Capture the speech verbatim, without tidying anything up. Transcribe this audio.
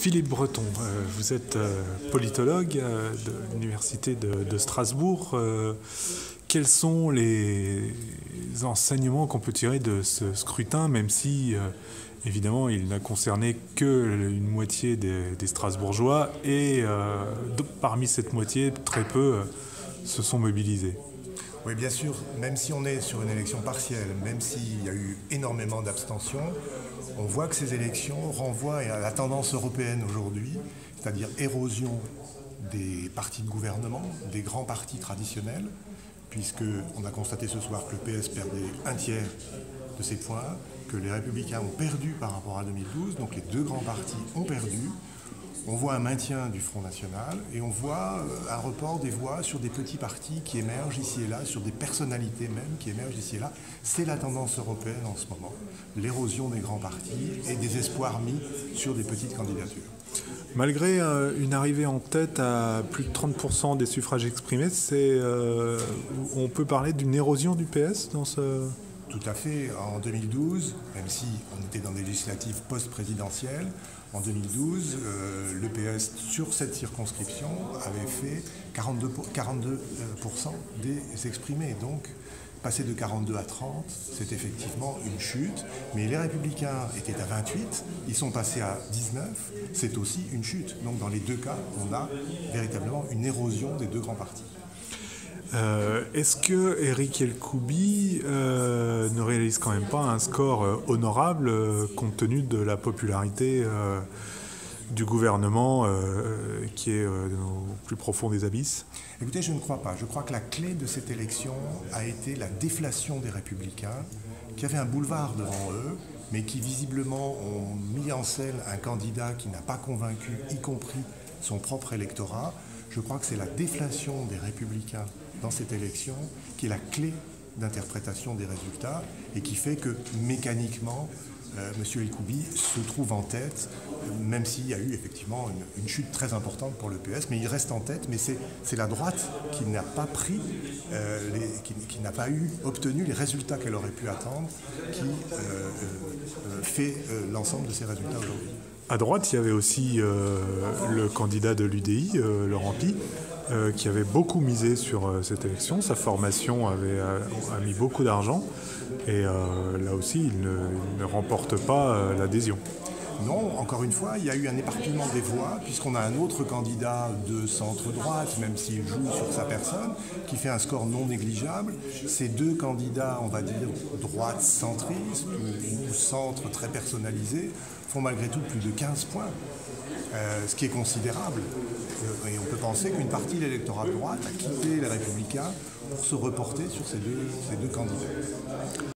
Philippe Breton, euh, vous êtes euh, politologue euh, de l'Université de, de Strasbourg. Euh, quels sont les enseignements qu'on peut tirer de ce scrutin, même si, euh, évidemment, il n'a concerné que une moitié des, des Strasbourgeois et euh, de, parmi cette moitié, très peu euh, se sont mobilisés? Oui, bien sûr, même si on est sur une élection partielle, même s'il y a eu énormément d'abstentions, on voit que ces élections renvoient à la tendance européenne aujourd'hui, c'est-à-dire érosion des partis de gouvernement, des grands partis traditionnels, puisqu'on a constaté ce soir que le P S perdait un tiers de ses points, que les Républicains ont perdu par rapport à deux mille douze, donc les deux grands partis ont perdu. On voit un maintien du Front National et on voit un report des voix sur des petits partis qui émergent ici et là, sur des personnalités même qui émergent ici et là. C'est la tendance européenne en ce moment, l'érosion des grands partis et des espoirs mis sur des petites candidatures. Malgré euh, une arrivée en tête à plus de trente pour cent des suffrages exprimés, c'est, euh, on peut parler d'une érosion du P S dans ce... Tout à fait. En deux mille douze, même si on était dans des législatives post-présidentielles, en deux mille douze, euh, le P S, sur cette circonscription, avait fait quarante-deux pour cent des exprimés. Donc, passer de quarante-deux à trente, c'est effectivement une chute. Mais les Républicains étaient à vingt-huit, ils sont passés à dix-neuf, c'est aussi une chute. Donc, dans les deux cas, on a véritablement une érosion des deux grands partis. Euh, Est-ce que Éric El-Koubi euh, ne réalise quand même pas un score euh, honorable euh, compte tenu de la popularité euh, du gouvernement euh, qui est euh, au plus profond des abysses? Écoutez, je ne crois pas. Je crois que la clé de cette élection a été la déflation des Républicains, qui avaient un boulevard devant eux, mais qui visiblement ont mis en scène un candidat qui n'a pas convaincu, y compris son propre électorat. Je crois que c'est la déflation des Républicains dans cette élection qui est la clé d'interprétation des résultats et qui fait que mécaniquement, euh, M. El-Koubi se trouve en tête, euh, même s'il y a eu effectivement une, une chute très importante pour le P S, mais il reste en tête, mais c'est la droite qui n'a pas pris, euh, les, qui, qui n'a pas eu, obtenu les résultats qu'elle aurait pu attendre, qui euh, euh, fait euh, l'ensemble de ces résultats aujourd'hui. À droite, il y avait aussi euh, le candidat de l'U D I, euh, Laurent Pi, euh, qui avait beaucoup misé sur euh, cette élection. Sa formation avait, a, a mis beaucoup d'argent et euh, là aussi, il ne, il ne remporte pas euh, l'adhésion. Non, encore une fois, il y a eu un éparpillement des voix, puisqu'on a un autre candidat de centre-droite, même s'il joue sur sa personne, qui fait un score non négligeable. Ces deux candidats, on va dire, droite centriste ou, ou centre très personnalisé, font malgré tout plus de quinze points, euh, ce qui est considérable. Et on peut penser qu'une partie de l'électorat de droite a quitté les Républicains pour se reporter sur ces deux, ces deux candidats.